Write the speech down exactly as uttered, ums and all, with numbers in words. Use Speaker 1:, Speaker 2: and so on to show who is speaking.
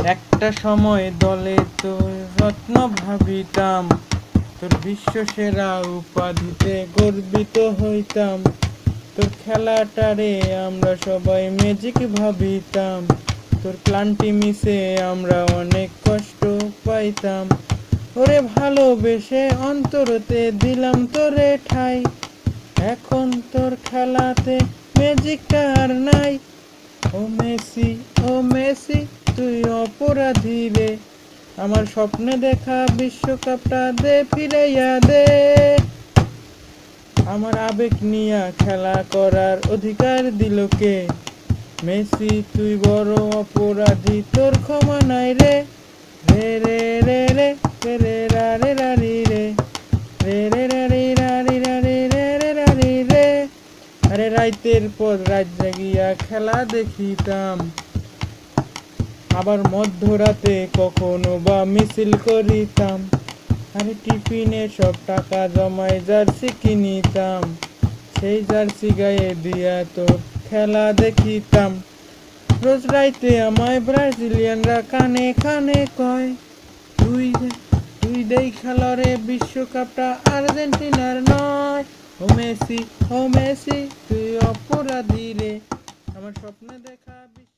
Speaker 1: একটা সময় দলে তোর রত্ন ভাবিতাম, তোর বিশ্ব সেরা উপাধিতে গর্বিত হইতাম। তোর খেলাটারে আমরা সবাই ম্যাজিক ভাবিতাম, তোর ক্লান্তি মিশে আমরা অনেক কষ্ট পাইতাম। ওরে ভালোবেসে অন্তরতে দিলাম তোরে ঠাই, এখন তোর খেলাতে ম্যাজিকটা আর নাই। ও মেসি, ও মেসি, তুই অপরাধী রে, আমার স্বপ্নে দেখা বিশ্বকাপটা দে ফিরাইয়া দে। আমার আবেগ নিয়া খেলা করার অধিকার দিল কে? মেসি তুই বড় অপরাধী, তোর ক্ষমা নাই রে। রে রে রে রে রে রে রা রে রা রি রে রে রে রা রি রা রি রা রি রে রে রা রি রে। আরে রাইতের পর রাত জাগিয়া খেলা দেখিতাম, আবার মধ্যরাতে কখনো বা মিছিল করিতাম। আরে টিফিনে সব টাকা জমায় জার্সি কিনিতাম, সেই জার্সি গায়ে দিয়া তোর খেলা দেখিতাম। রোজ রাইতে আমায় ব্রাজিলিয়ানরা কানে কানে কয়, তুই তুই দেই খেলরে বিশ্বকাপটা আর্জেন্টিনার নয়। ও মেসি, ও মেসি, তুই অপরাধী রে, আমার স্বপ্নে দেখা